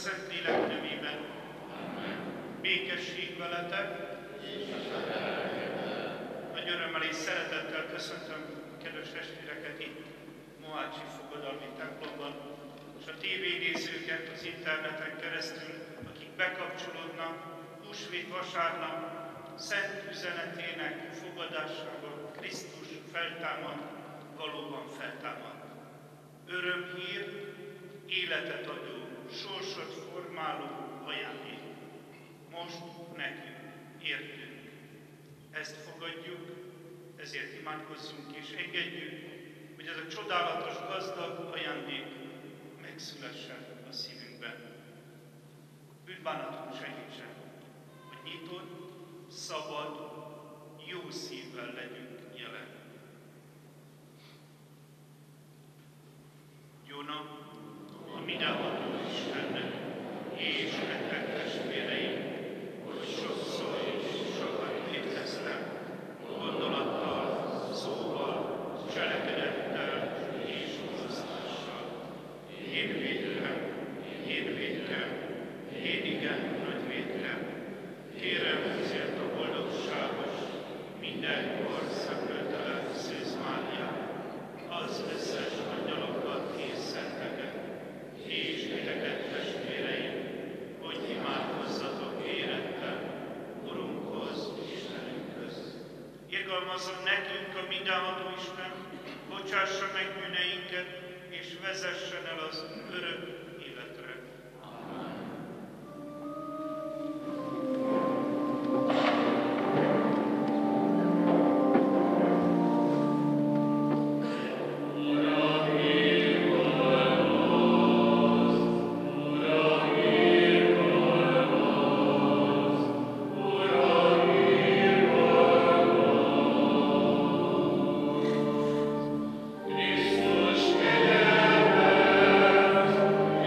Szentlélek nevében. Békesség veletek. Nagy örömmel és szeretettel köszöntöm a kedves testvéreket itt, Mohácsi Fogadalmi templomban, és a tévénézőket az interneten keresztül, akik bekapcsolódnak húsvét vasárnap szent üzenetének fogadásába. Krisztus feltámad, valóban feltámad. Örömhír, életet adó, sorsot formáló ajándék. Most nekünk, értünk. Ezt fogadjuk, ezért imádkozzunk és engedjük, hogy ez a csodálatos, gazdag ajándék megszülessen a szívünkben. Bűnbánatunk segítsen, hogy nyitott, szabad, jó szívvel legyünk jelen. Jó nap a mindenható Istennek és nektek testvéreim, hogy sokszor és sokat léteztem, gondolattal, szóval, cselekedettel és hozzással. Én védkem, én igen nagy védkem. Kérem ezért a boldogságos, mindenkor szentöltelen Szűz Máriát, az összes angyalokat és szenteket, és titeket testvéreim, hogy imádkozzatok érettel Urunkhoz, Istenünkhöz. Irgalmazzon nekünk a mindenható Isten, bocsássa meg bűneinket, és vezessen el az örök életre. Krisztus,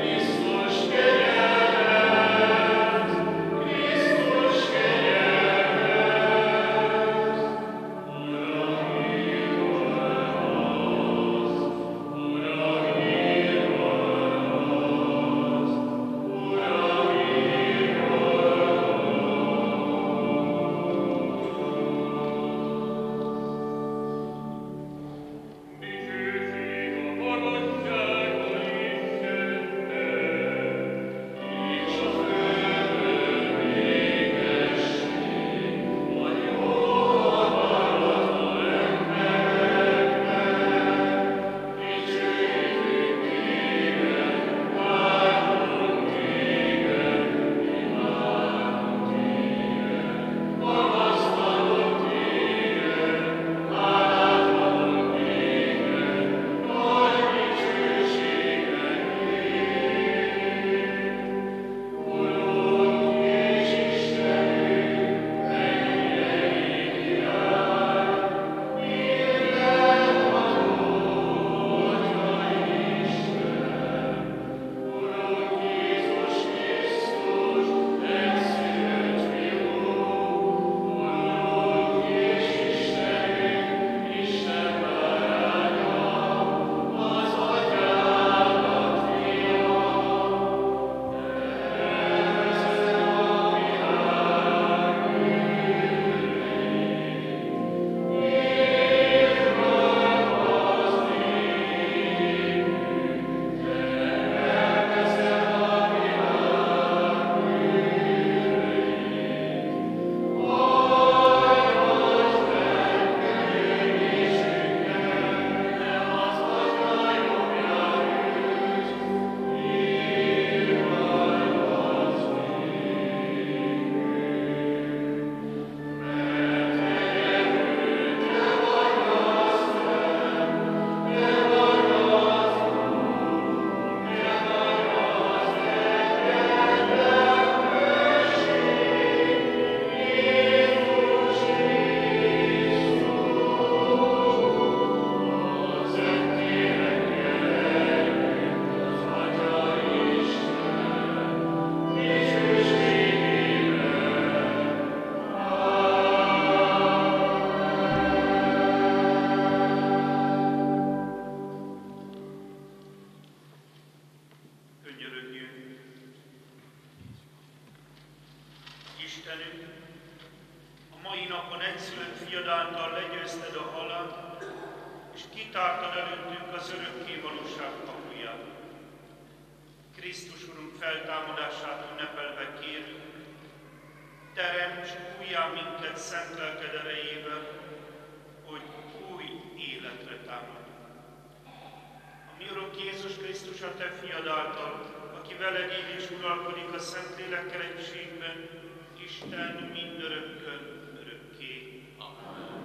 Istenünk, a mai napon egyszülött fiad által legyőzted a halált, és kitártad előttünk az örökké valóság kapuját. Krisztus Urunk feltámadását ünnepelve kérünk, teremts újjá minket szent lelked erejével, hogy új életre támadjunk. A mi Urunk Jézus Krisztus a Te fiad által, aki veled él és uralkodik a Szentlélekkel egységben, Isten mindörökkön örökké. Amen.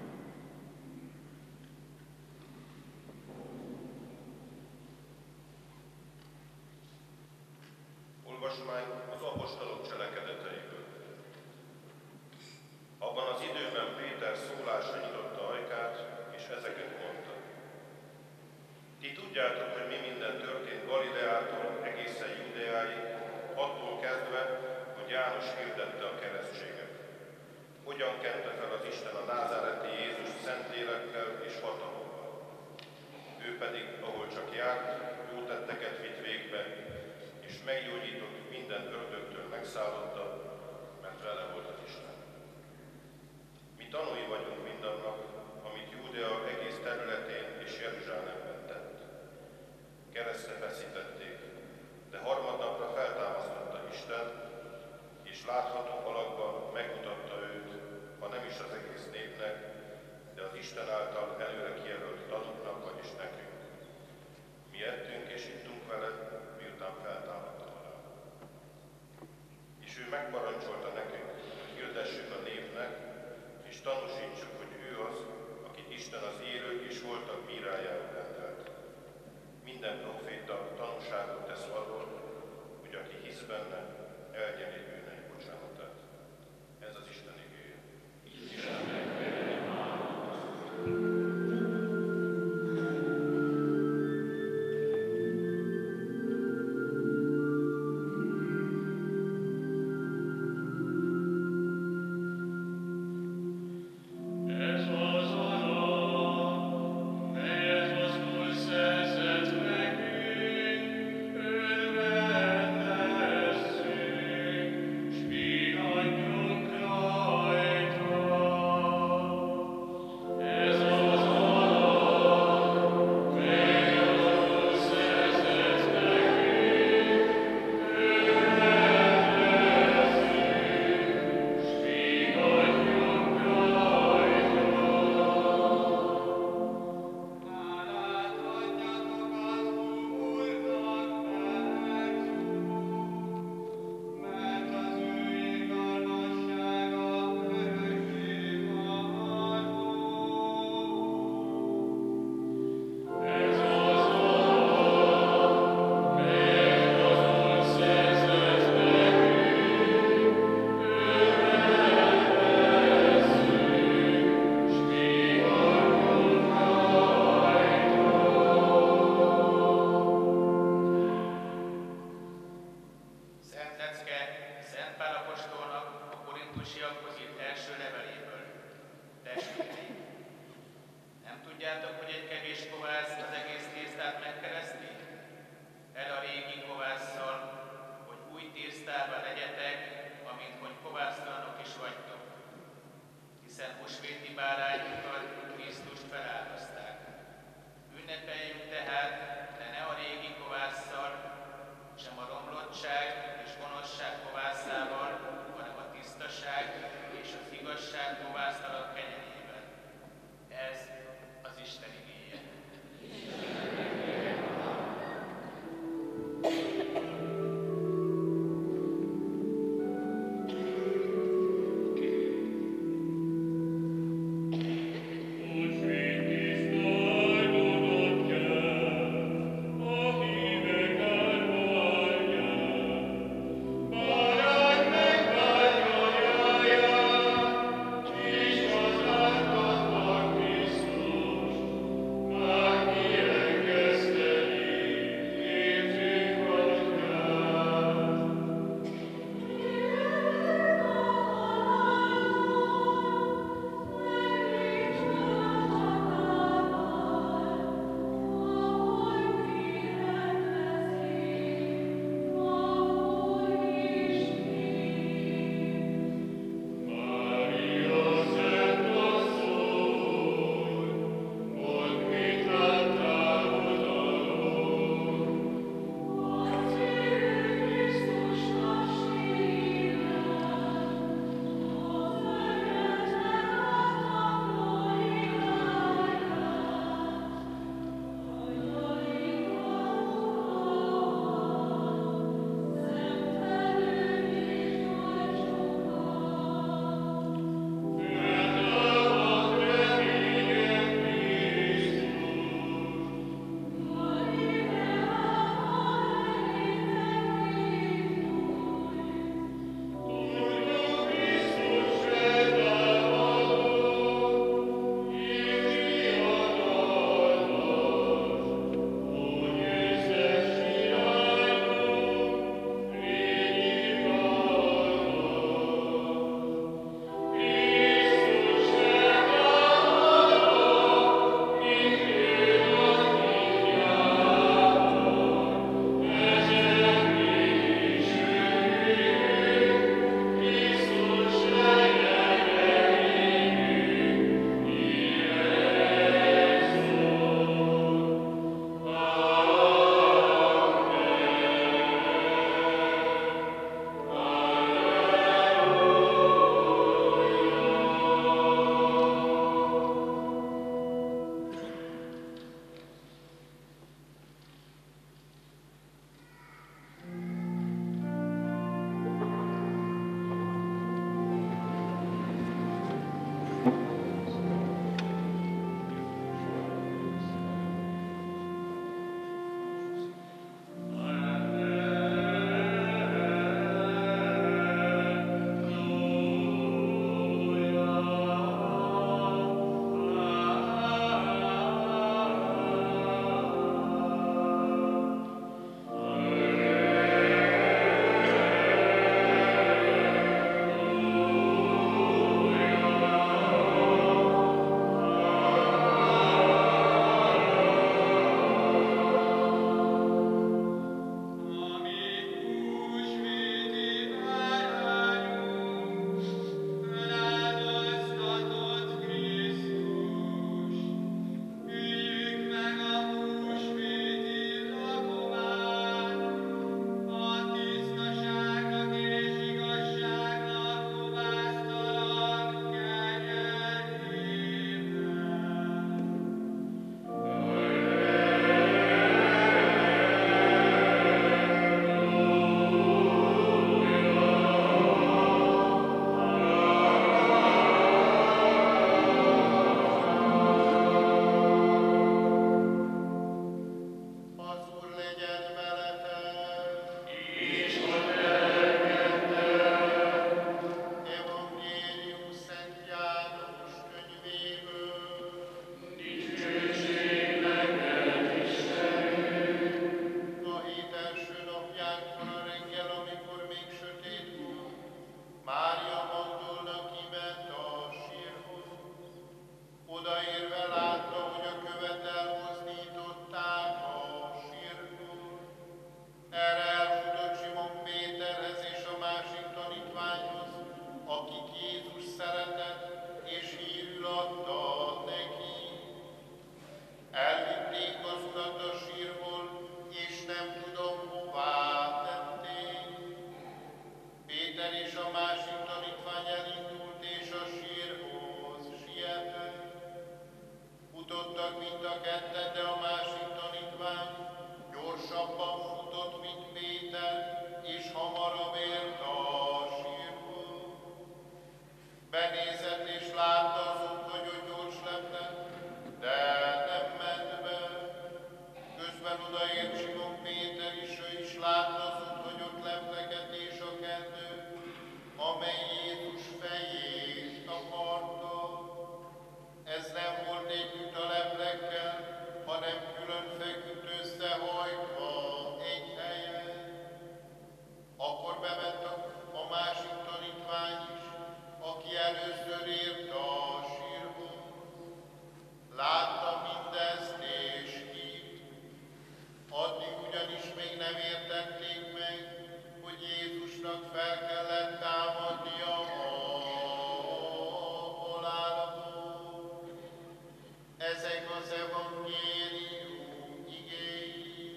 Olvasmány az apostolok cselekedeteiből. Abban az időben Péter szólásra nyitotta ajkát, és ezeket mondta. Ti tudjátok, hogy mi minden történt Galileától egészen Judeáig, attól kezdve, hogy János hirdette a keresztséget. Hogyan kente fel az Isten a názáreti Jézus Szentlélekkel és hatalommal. Ő pedig, ahol csak járt, jó tetteket vitt végbe, és meggyógyított minden ördögtől megszállotta, mert vele volt az Isten. Mi tanúi vagyunk mindannak, amit Júdea egész területén és Jeruzsálemben tett. Keresztre feszítették, de harmadnapra feltámasztotta Isten, és látható alakban megmutatta őt, ha nem is az egész népnek, de az Isten által előre kijelölt tanúknak, vagyis nekünk. Mi ettünk és ittunk vele, miután feltámadt a halál. És ő megparancsolta nekünk, hogy hirdessük a népnek, és tanúsítsuk, hogy ő az, akit Isten az élők és holtak bírájául rendelt. Minden proféta tanúságot tesz arról, hogy aki hisz benne, elnyeri bűnei bocsánatát. Ez az Isten igéje. Akkor bement a másik tanítvány is, aki először ért a sírhoz. Látta mindezt és hitt. Addig ugyanis még nem értették meg, hogy Jézusnak fel kellett támadnia a halálból. Ezek az evangélium igéi.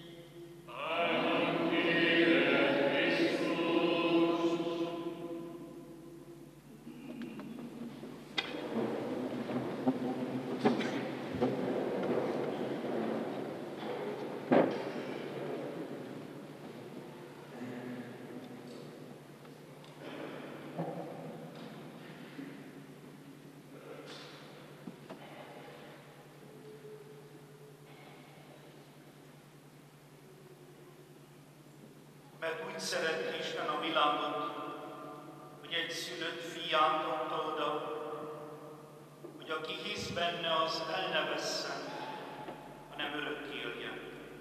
Mert úgy szerette Isten a világot, hogy egy szülött fiát adta oda, hogy aki hisz benne, az el ne vesszen, hanem örökké éljen.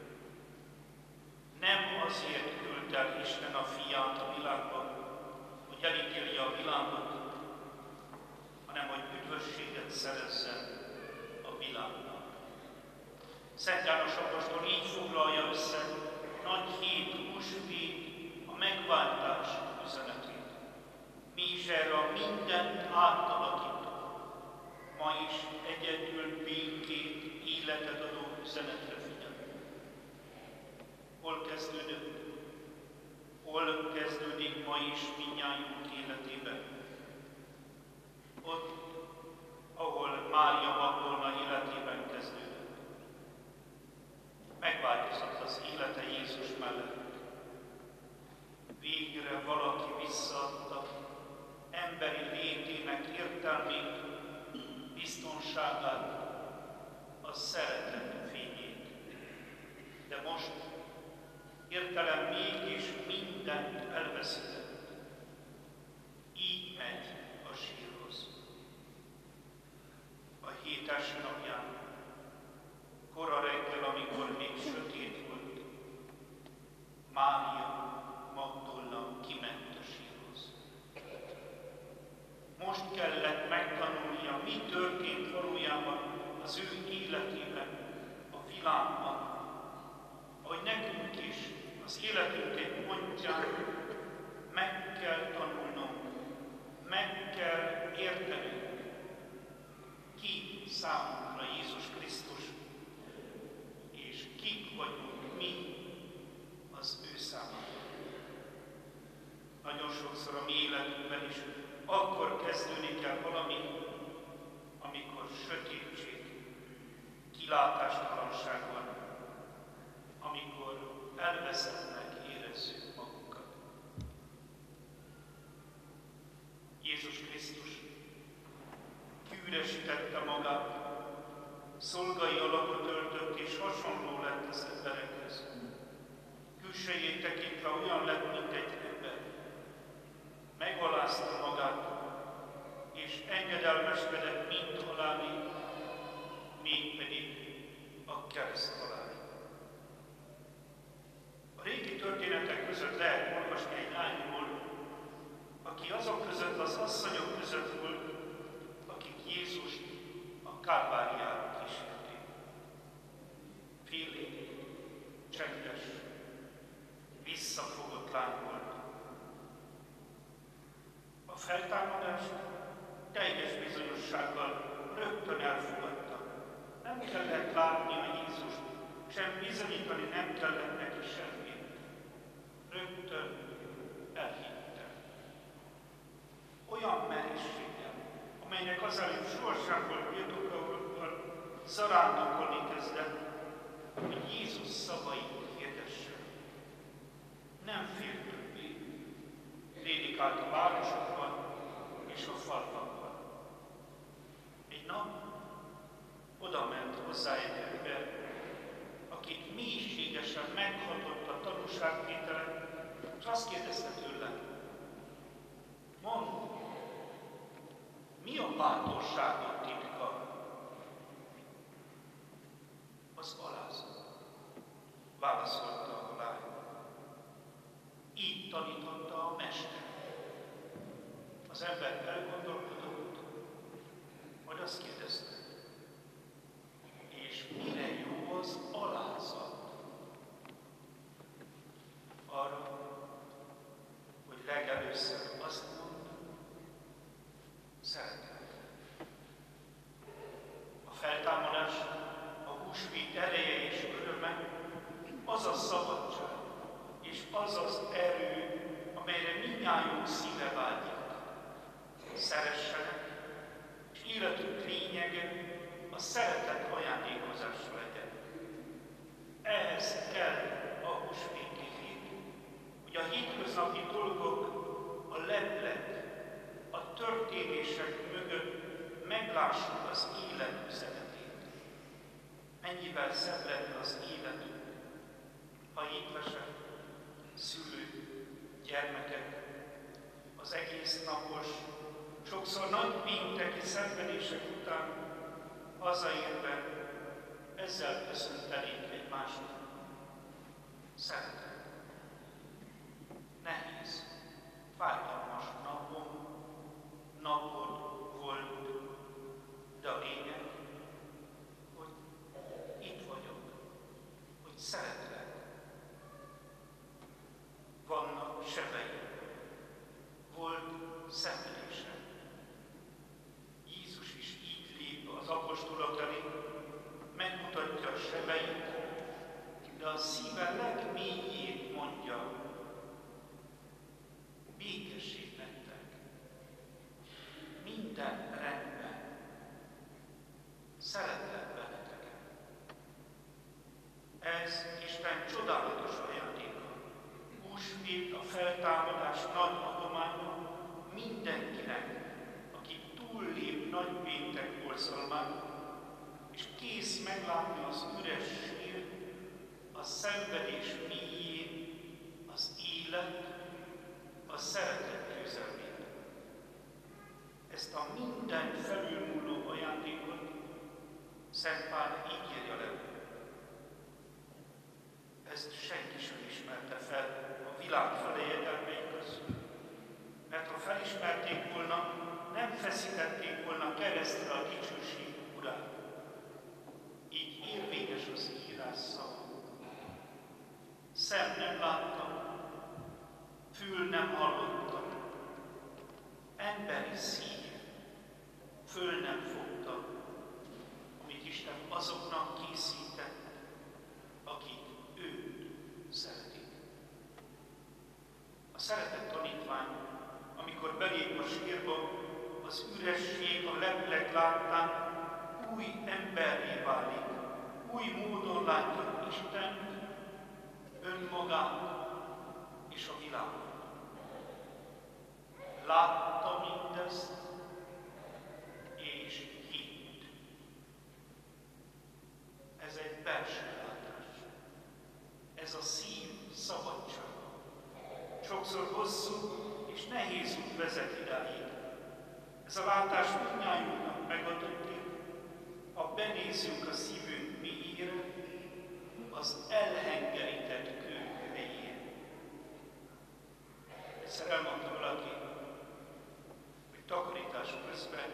Nem azért küldte el Isten a fiát a világba, hogy elítélje a világot, hanem hogy üdvösséget szerezzen a világnak. Szent János apostol így foglalja össze nagy hét, húsvét, a megváltás üzenetét. Mi is erre a mindent átalakító, ma is egyedül békét, életet adó üzenetre figyelünk. Hol kezdődött? Hol kezdődik ma is mindnyájunk életében? Ott, ahol Mária Magdolna életében kezdődött. Megváltozott az élete Jézus mellett. Végre valaki visszaadta emberi létének értelmét, biztonságát, a szeretet fényét. De most hirtelen mégis mindent elveszített. Így megy a sírhoz. A hét első napján, kora reggel, amikor még sötét volt, Mária Magdolna kiment a sírhoz. Most kellett megtanulnia, mi történt valójában az ő életében, a világban, ahogy nekünk is az életünk egy pontján meg kell tanulnunk, meg kell értenünk, ki számunkra Jézus Krisztus, és kik vagyunk mi az ő számára. Nagyon sokszor a mi életünkben is akkor kezdődik el valami, amikor sötétség, kilátástalanság van, amikor elveszettnek érezzük magunkat. Jézus Krisztus kiüresítette magát, szolgai alakot öltött és hasonló lett az emberekhez. Külsejét tekintve olyan lett, mint egy ember. Megalázta magát, és engedelmeskedett mind halálig, mégpedig a kereszt halálig. A régi történetek között lehet olvasni egy lányról, aki azok között az asszonyok között volt, akik Jézust a Kálváriára kísérték. Félénk, csendes, visszafogott lány volt. A feltámadást teljes bizonyossággal rögtön elfogadta. Nem kellett látni a Jézust, sem bizonyítani nem kellett neki semmit. Rögtön elhitte. Olyan merészséggel, amelynek azelőtt sohasem volt birtoklóval, zarándokolni kezdett, hogy Jézus szavait hirdesse. Nem fél többé. Prédikált a városokban és a falvakban. Egy nap oda ment hozzá egy ember, akit mélységesen meghatott a tanúságtétele, és azt kérdezte tőle, mondd, mi a bátorságod titka? Az alázat, válaszolta a lány. Így tanította mester. Az ember elgondolkodott, majd azt kérdezte, és mire jó az alázat? Arra, hogy legelőször azt mond, szeretlek. A feltámadás, a húsvét ereje és öröme, az a szabadság, és az az erő, amelyre mindnyájunk szíve vágyik. Szeressenek, és életünk lényege a szeretet ajándékozása legyen. Ehhez kell a húsvéti hét, hogy a hétköznapi dolgok, a leplek, a történések mögött meglássuk az élet üzenetét. Mennyivel szebb lenne az életünk, ha étvesek, szülők, gyermekek, az egész napos, sokszor nagy pénteki szenvedések után hazaérve ezzel köszöntenénk egymásnak. Szeretem. Nehéz, fájdalmas napod volt, de a lényeg, hogy itt vagyok, hogy szeretlek. Vannak sebeim, volt szenvedésem. Jézus is így lép az apostolok elé, megmutatja a sebeit, de a szíve legmélyét mondja, békesség nektek, minden rendben, szeretlek benneteket. Ez Isten csodálatos ajándéka. Húsvét, a feltámadás nagy adománya mindenkinek, aki túllép nagypéntek borzalmán, és kész meglátni az üres sírt, a szenvedés mélyén, az élet, a szeretet győzelmét. Ezt a minden felülmúló ajándékot Szent Pál így írja le. Ezt senki sem ismerte fel a világ fejedelmei közül. Mert ha felismerték volna, nem feszítették volna keresztre a dicsőség urát. Így érvényes az írás szava. Szem nem láttam, fül nem hallottam, emberi szív, föl nem fogta, amit Isten azoknak készített, akik őt szeretik. A szeretett tanítvány, amikor belép a sírba, az üresség, a leplek láttán új emberré válik, új módon látja Istent, önmagát és a világot. Látta mindezt, és hitt. Ez egy belső látás. Ez a szív szabadsága. Sokszor hosszú és nehéz út vezet idáig. Ez a látás mindnyájunknak megadatik, ha benézünk a szívünk mélyére, az elhengerített kő helyén. Egyszer elmondta valaki, hogy takarítás közben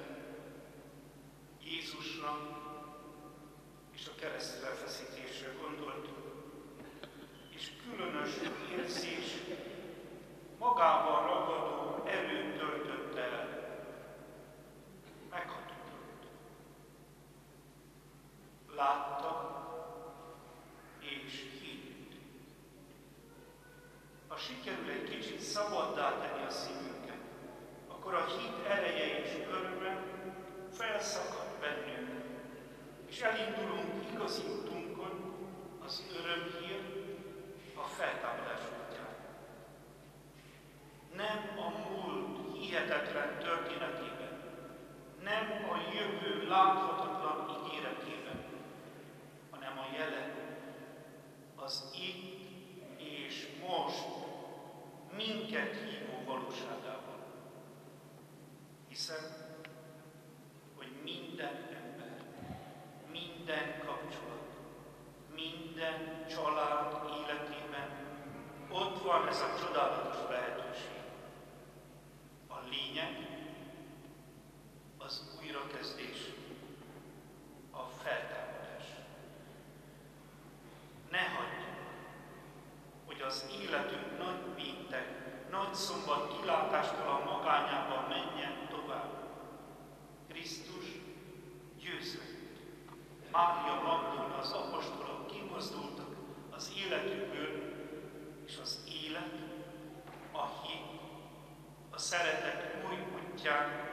Jézusra és a keresztre feszítésre gondolt, és különös érzés, magával ragadó erőt töltött el. Meghatódott. Látta és hitt. Ha sikerül egy kicsit szabaddá tenni a szívünket, kilátástalan magányában menjen tovább. Krisztus győzött. Mária Magdolna, az apostolok kimozdultak az életükből, és az élet, a hit, a szeretet új útján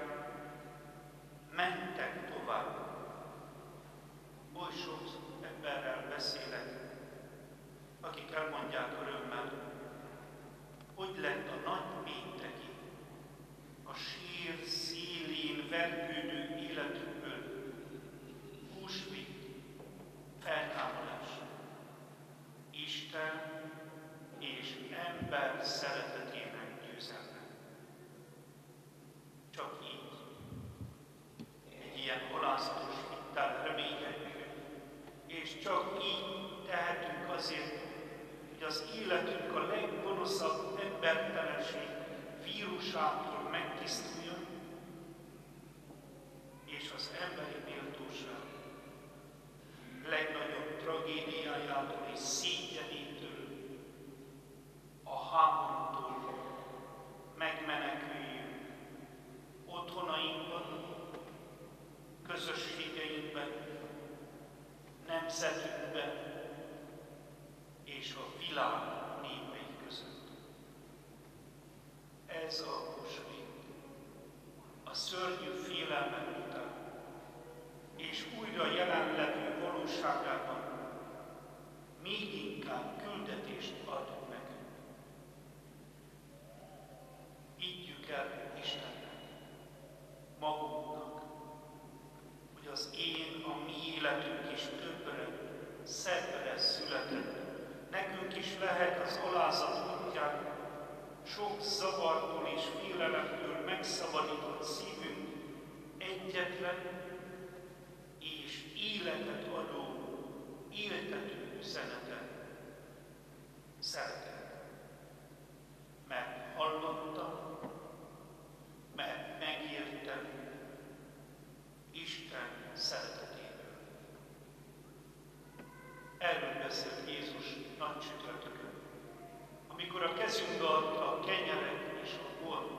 mentek tovább. Oly sok emberrel beszélek, akik elmondják örömmel, hogy lett a nagy pénteki, a sír szélén vergődő életükből húsvét, feltámadás, Isten és ember szeretetének győzelme. Csak így, egy ilyen alázatos hittel reménykedünk, és csak így tehetünk azért, hogy az életünk a leggonoszabb embertelenség vírusától megtisztuljon, és az emberi méltóság legnagyobb tragédiájától és szégyenétől, a háborútól megmeneküljünk otthonainkban, közösségeinkben, nemzetünkben és a világ népei között. Ez a húsvét a szörnyű félelmek után és újra jelenlevő valóságában még inkább küldetést ad nekünk. Higgyük el Istennek, magunknak, hogy az a mi életünk is többre, szebbre született. Nekünk is lehet az alázat útján sok zavartól és félelemtől megszabadított szívünk egyetlen és életet adó, éltető üzenete, szeretet. Mert hallottam, mert megértem Isten szeretetéből. Erről beszélt Jézus nagy csütörtökön, amikor a kezünkbe adta a kenyeret és a bort.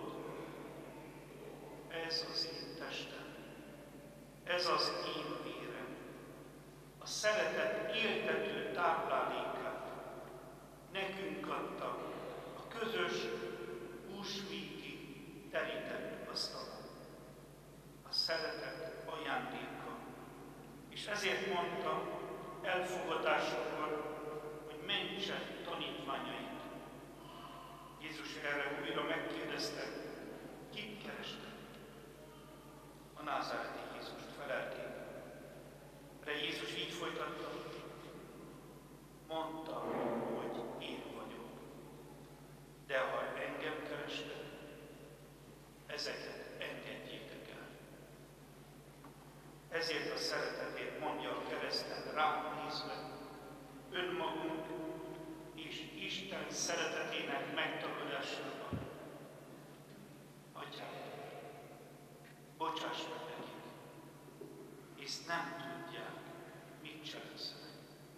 Ez az én testem, ez az én vérem, a szeretet éltető táplálékát nekünk adta a közös húsvéti terített asztalon. A szeretet ajándéka. És ezért mondta elfogadásakor, hogy mentse tanítványait. Jézus erre újra megkérdezte, kit kerestek? A názáreti Jézust felelték. De Jézus így folytatta, mondta, hogy én vagyok. De ha engem kerestek, ezeket engedjétek el. Ezért a szeretetét mondja a kereszten rám nézve, önmagunk és Isten szeretetének megtagadásában. Atyám, bocsáss meg nekik, hisz nem tudják, mit cselekszenek.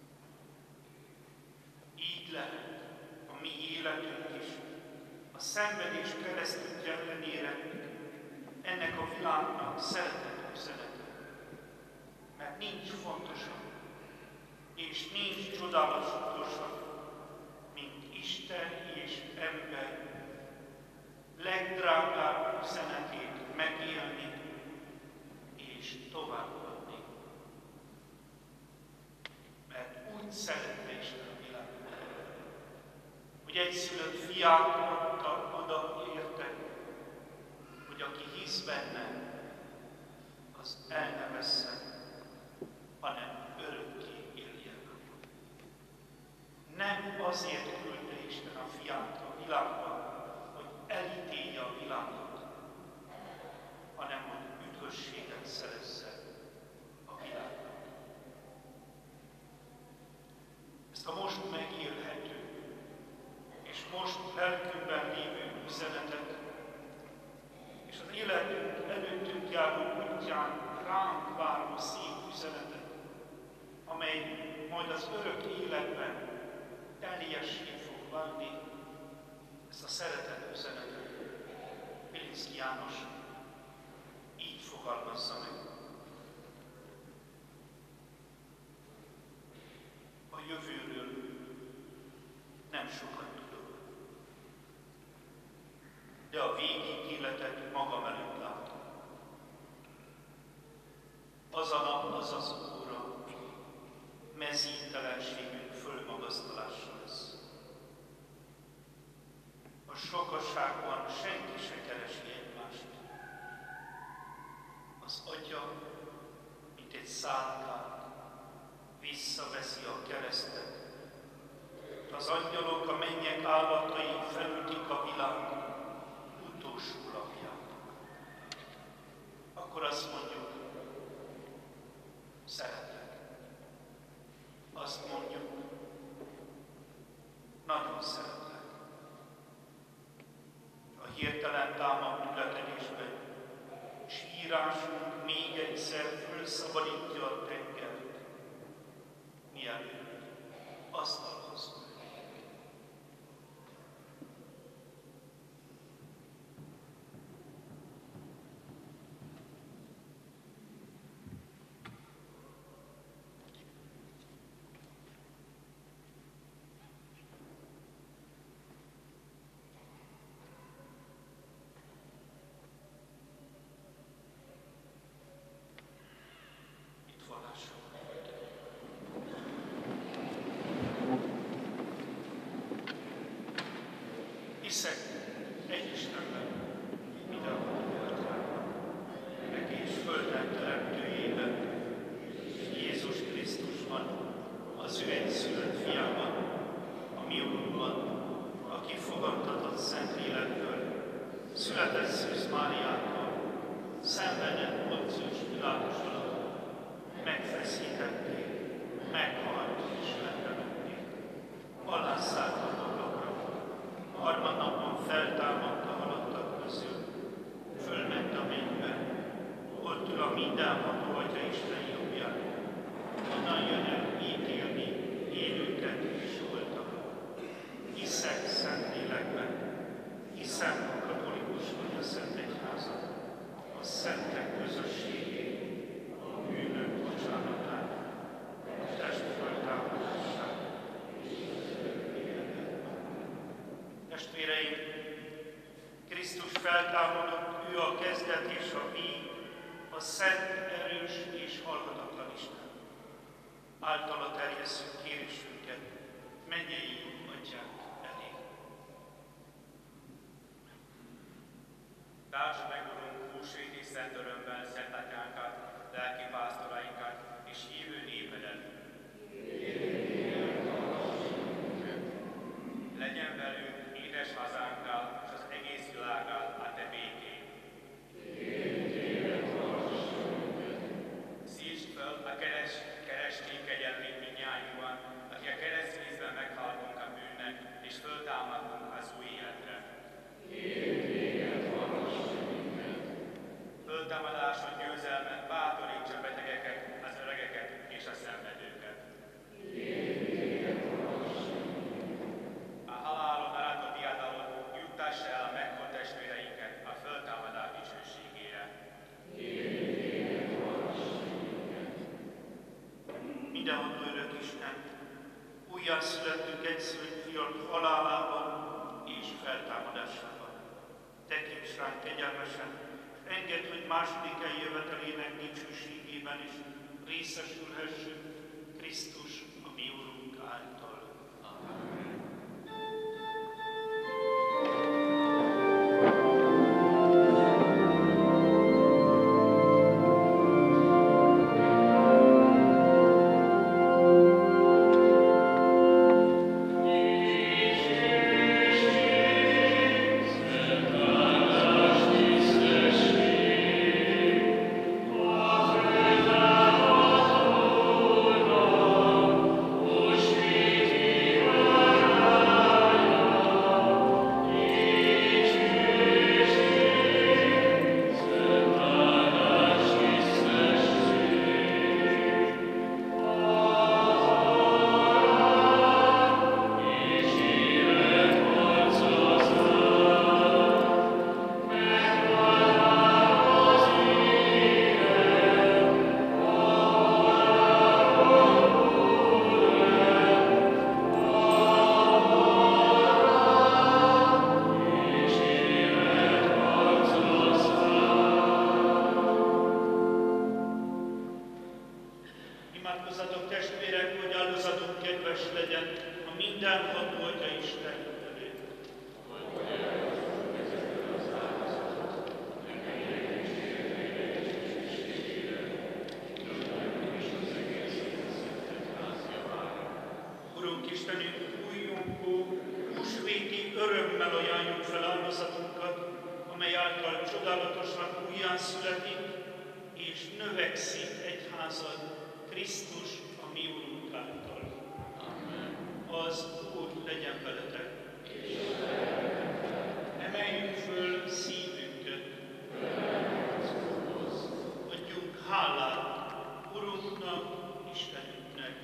Így lehet a mi életünk is, a szenvedés keresztútja ellenére ennek a világnak szeretet üzenete. Mert nincs fontosabb, és nincs csodálatosabb, mint Isten és ember legdrágább üzenetét megélni és továbbadni. Mert úgy szerette Isten a világot, hogy egyszülött fiát adta oda érte, hogy aki hisz benne, az el ne vesszen, hanem örökké éljen. Nem azért küldte Isten a fiát a világba, hogy elítélje a világot, hanem hogy üdvösséget szerezze a világnak. Ezt a most megélhető és most lelkünkben lévő üzenetet és az életünk előttünk járó útján ránk váró szép üzenetet, amely majd az örök életben teljessé fog válni. Ezt János így fogalmazza meg. A jövőről nem sokat tudok, de a végítéletet magam előtt látom. Az a nap, az az óra mezítelenségünk fölmagasztalása lesz. A sokaságban senki se keresi egymást. Az Atya, mint egy szánkát, visszaveszi a keresztet. Az angyalok, a mennyek állatai felütik a világ utolsó lapját. Akkor azt mondjuk, szeretlek. Azt mondjuk, nagyon szeretlek. A hirtelen támadt tülekedésben sírásunk még egyszer fölszabadítja a tengert, mielőtt asztalhoz ül. Hiszek egy Istenben, mindenhol világában, egész földön teremtőjében, Jézus Krisztusban, az ő egyszülött fiában, a mi Urunkban, aki fogantatott Szentlélekből, született Szűz Máriától, szenvedett Pontius Pilátus alatt, megfeszítették, meghalt és megtemették, alászállt a dolgokra, harmadnapon feltámadt a halottak közül, fölment a mennybe, ott ül a mindenható Atya Isten jobbján, onnan jön el ítélni élőket és holtakat. Hiszek Szentlélekben, hiszem a katolikus Szent Egyházat, a szentek közösségét, a bűnök bocsánatát, a test föltámadását és az örök életet. Testvéreim, Krisztus feltámadott, ő a kezdet és a vég, a szent, erős és halhatatlan Isten. Általa terjesszük kérésünket mennyei Atyánk elé. Társa meg, Urunk, húsvéti szent örömben Szent Atyánkat, lelki pásztorainkat és hívő népedet. Legyen velünk édes hazánkkal és az egész világgal a te békén. Szítsd föl a keresztény kegyelmét mindnyájunkban, aki a keresztvízben meghaltunk a bűnnek és föltámadtunk az új életre. Föltámadásod győzelmet bátorítsa betegeket, az öregeket és a szenvedőket. A halálon aratott diadalon juttassa el a meghalt testvéreinket a föltámadás dicsőségére. Mindenható örök Isten, újjászületünk egyszülött fiat halálában és feltámadásában. Tekints ránk kegyelmesen, engedd, hogy második eljövetelének dicsőségében is részesülhessünk Krisztus, a mi Urunk által. Amen. Amen. Imádkozzatok testvérek, hogy áldozatunk kedves legyen a mindenható Atya Isten előtt. Urunk Istenünk, újjunkó, húsvéti örömmel ajánljuk fel áldozatunkat, amely által csodálatosan újjászületik és növekszik egyházad Krisztus, a mi Urunk által. Amen. Az Úr legyen veletek. Emeljük föl szívünket. Adjunk hálát Urunknak, Istenünknek.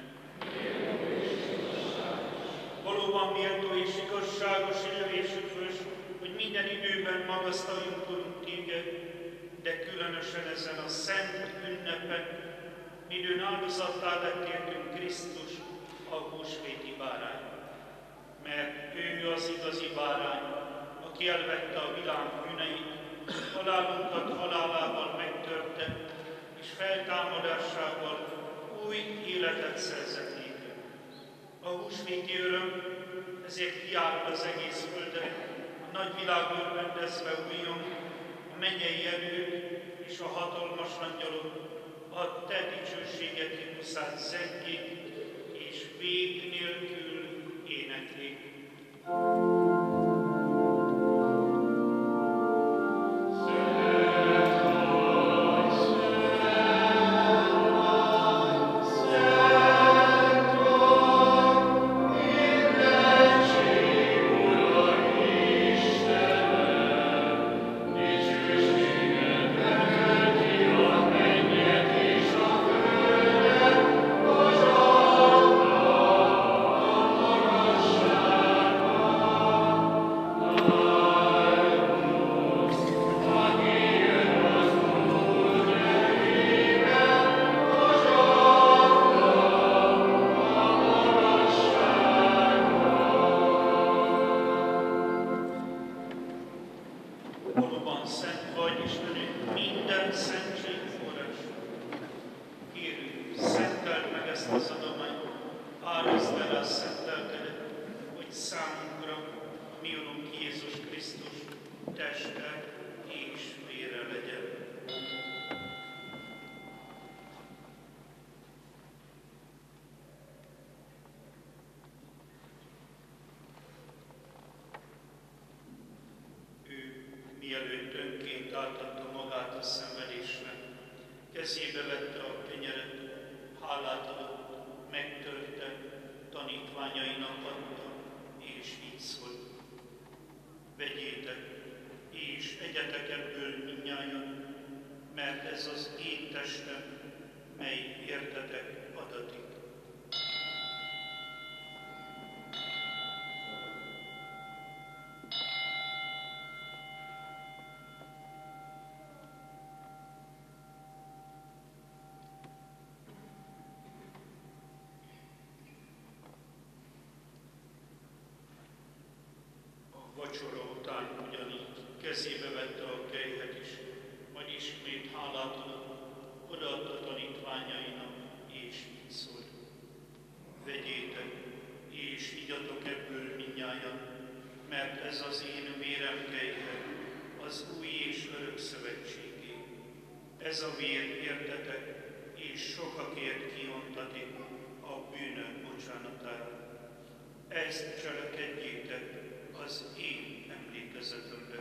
Valóban méltó és igazságos és üdvös, hogy minden időben magasztaljunk Urunk téged, de különösen ezen a szent ünnepen, midőn áldozattá lett értünk Krisztus, a húsvéti bárány. Mert ő az igazi bárány, aki elvette a világ bűneit, halálunkat halálával megtörte, és feltámadásával új életet szerzett nékünk. A húsvéti öröm ezért kiárul az egész földre, a nagy világ örvendezve újjon, a mennyei erők és a hatalmas angyalok a te dicsőséget himnuszát zengjék, és vég nélkül éneklik. Mielőtt önként átadta magát a szenvedésre, kezébe vette a kenyeret, hálát adott, megtörte, tanítványainak adta, és így szólt: vegyétek, és egyetek ebből mindnyájan, mert ez az én testem, mely értetek adatik. Vacsora után ugyanígy kezébe vette a kejhet is, majd ismét hálát adott, odaadta tanítványainak, és így szólt: vegyétek, és igyatok ebből mindnyájan, mert ez az én vérem kejhe, az új és örök szövetségé. Ez a vér értetek, és sokakért kiontatik a bűnök bocsánatára. Ezt cselekedjétek az én emlékezetemre.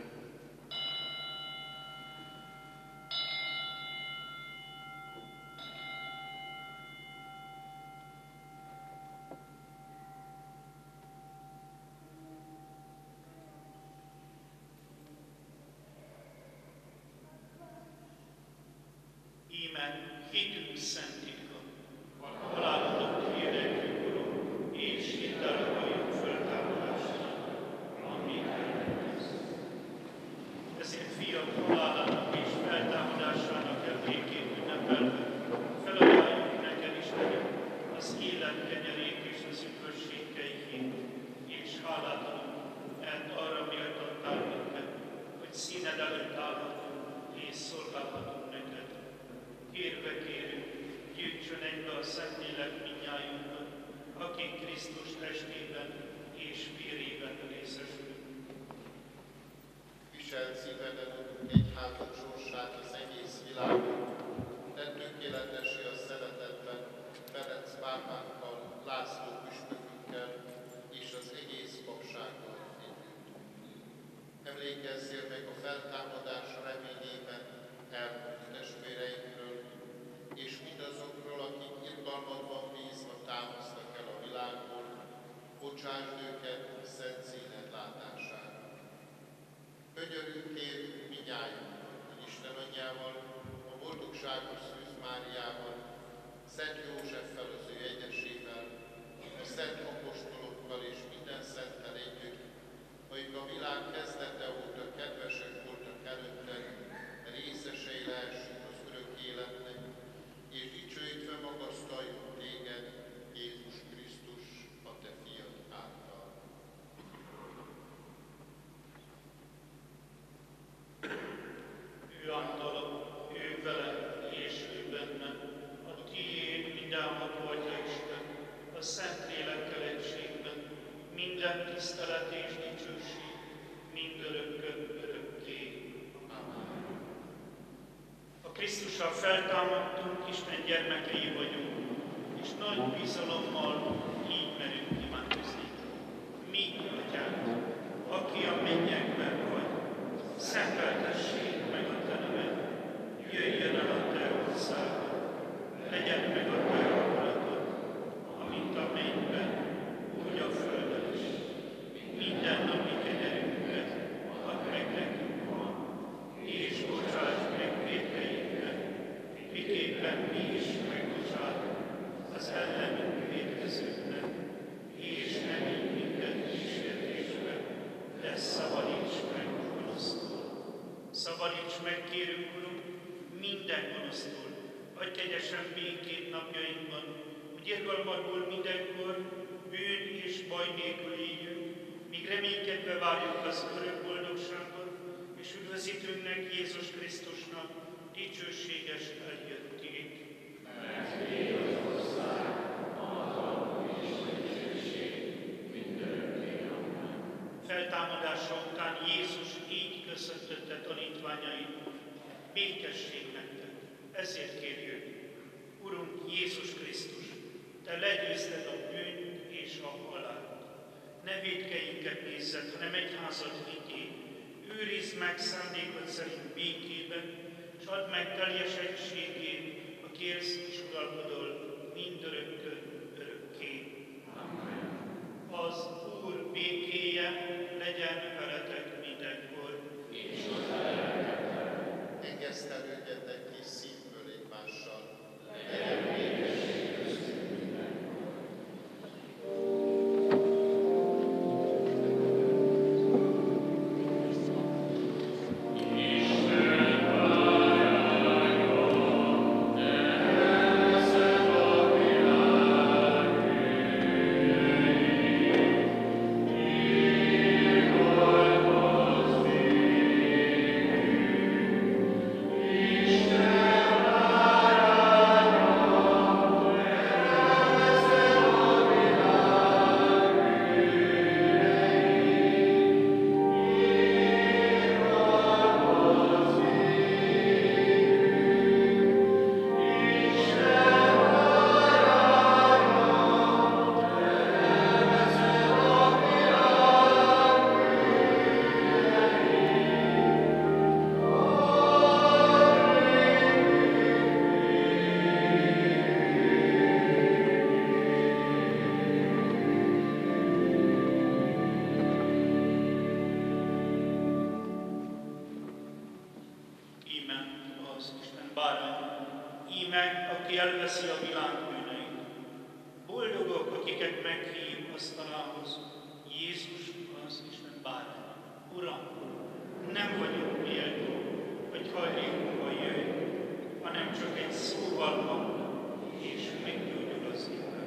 Íme hitünk szent titka, halálodott hírnekünk, Uram, és hittel vagyunk föltámadásra, amit elmondsz. Ezért fiat halálának és feltámadásának emlékét ünnepelve, felajánljuk neked, Istenem, az élet kenyerét és az üdvösség kejhét, és hálát adunk, mert arra méltattál minket, hogy színed előtt állhatunk és szolgálhatunk neked. Kérve kérünk, gyűjtsön egybe a Szentlélek mindnyájunkat, akik Krisztus testében és vérében részesülünk. Viselt szíveden egyházunk sorsát az egész világon, tedd tökéletessé a szeretetben Ferenc pápánkkal, László püspökünkkel és az egész papsággal együtt. Emlékezzél meg a feltámadás reményében elhunyt testvéreinkről, és mindazokról, akik irgalmadban bízva támasztak el a világból, bocsásd őket szent színed látására. Könyörünk kérünk mindnyájunkon, hogy Isten anyjával, a boldogságos Szűz Máriával, Szent Józseffel az ő egyesével, a szent apostolokkal és minden szenttel együtt, akik a világ kezdete óta kedvesek voltak előtted, részesei lehessünk az örök életnek, és dicsőítve magasztaljuk téged, Jézus Krisztus, a te fiad által. Ő általa, ő vele és ő benne, a tiéd mindenható Atya Isten, a Szentlélekkel egységben, minden tisztelet és dicsőség, mindörökkön örökké. Amen. A Krisztussal feltámadtunk, Isten gyermekei vagyunk, és nagy bizalommal így merünk imádkozni. Mi, Atyánk, aki a mennyekben vagy, szenteltessék meg a te neved, jöjjön el a te országod, legyen meg a te akaratod, amint a mennyben, úgy a földön is. Minden napi kenyerünket add meg nekünk ma, és bocsáss meg vétkeinket, miképpen mi is megbocsátunk az ellenünk vétkezőknek, és ne vigy minket kísértésbe, de szabadíts meg gonosztól. Szabadíts meg, kérünk, Urunk, minden gonosztól, adj kegyesen békét napjainkban, hogy irgalmadból mindenkor bűn és baj nélkül éljünk, míg reménykedve várjuk az örök boldogságot, és üdvözítőnknek, Jézus Krisztusnak dicsőséges eljöttét. Feltámadása után Jézus így köszöntötte tanítványait: békesség nektek, ezért kérjük, Urunk Jézus Krisztus, te legyőzted a bűnt és a halált. Ne vétkeinket nézzed, hanem egyházad hitét. Őrizd meg szándékod szerint békében, és add meg teljes egységét, aki élsz és uralkodol mindörökkön örökké. Amen. Az Úr békéje legyen veletek mindenkor. És engesztelődjetek ki szívből egymással. legyen békesség köztünk mindenkor. Íme, aki elveszi a világ bűneit. Boldogok, akiket meghív asztalához. Jézus az Isten báránya. Uram, nem vagyok méltó, hogy hajlékunkba jöjj, hanem csak egy szóval mondd, és meggyógyul az imánk.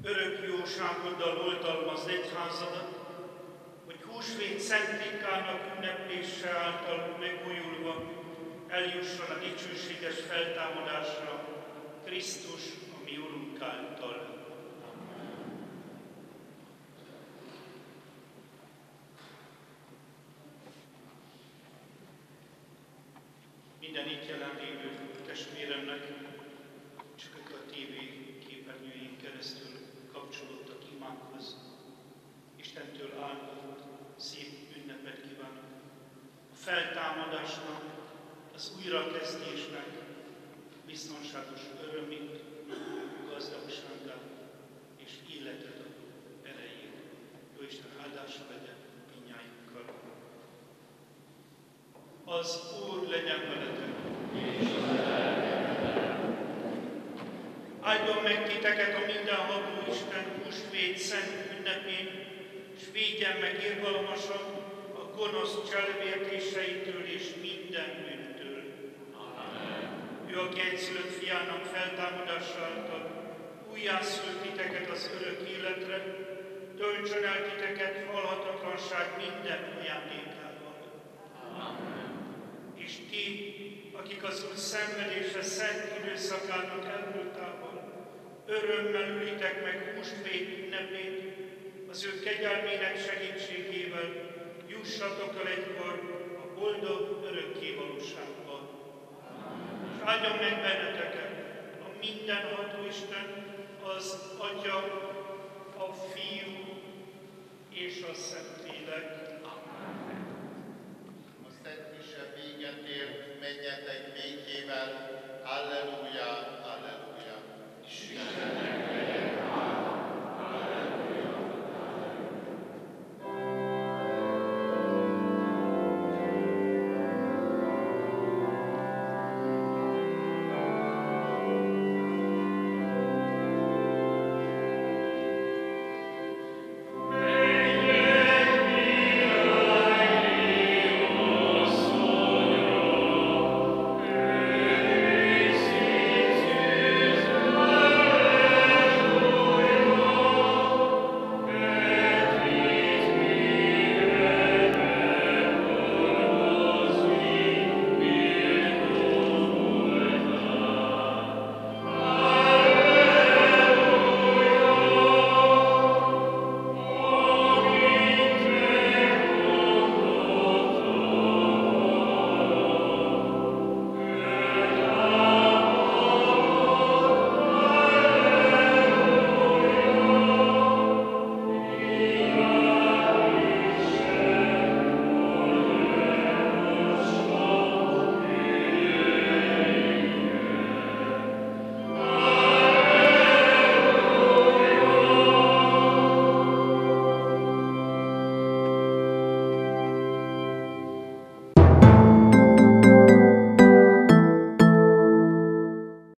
örök jóságoddal oltalmazd egyházadat, hogy húsvét szenttikának ünneplése által megújulva eljusson a dicsőséges feltámadásra Krisztus, a mi Urunk által. Minden itt jelenlévő testvéremnek, csak a TV képernyőjén keresztül kapcsolódtak imánkhoz. Istentől áldott, szép ünnepet kívánok. A feltámadásnak, az újrakezdésnek biztonságos örömét, gazdagságát és életet adó erejét. Jó Isten áldása legyen mindnyájunkkal. Az Úr legyen veletek. Áldjon meg titeket a mindenható Isten húsvét szent ünnepén, és védjen meg irgalmasan a gonosz cselvértéseitől és minden bűntől. Ő, aki egyszülött fiának feltámadása által újjászült titeket az örök életre, töltsön el titeket halhatatlanság minden ajándékával. És ti, akik az Úr szenvedése szent időszakának elmúltával, örömmel ülitek meg húsvét ünnepét, az ő kegyelmének segítségével jussatok el egykor a boldog örökkévalóságba. És áldjon meg benneteket a mindenható Isten, az Atya,